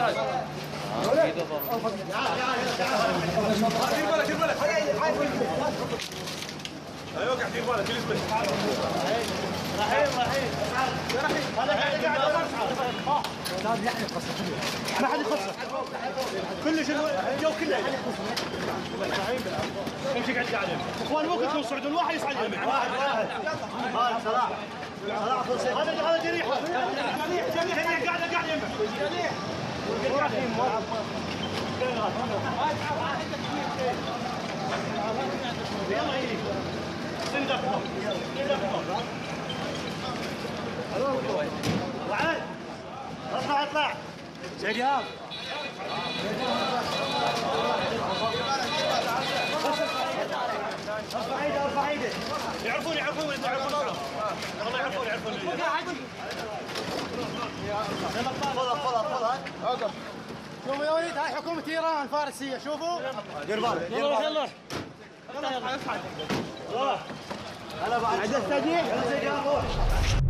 ايوه قاعد دير بالك جلس بس. رحيم هذا قاعد ما حد يخصه كلش الجو كله امشي قاعد اخوان ممكن تكون صعدوا الواحد يصعد يمين واحد هذا صلاح هذا جريح قاعد يمين يلا يجي سندفهم وعد اطلع زين يا ارفع ايدك يعرفون والله يعرفون تفضل شوفوا يا وليد هاي حكومة ايران الفارسية شوفوا دير بالك يلا هلا بعد التجهيز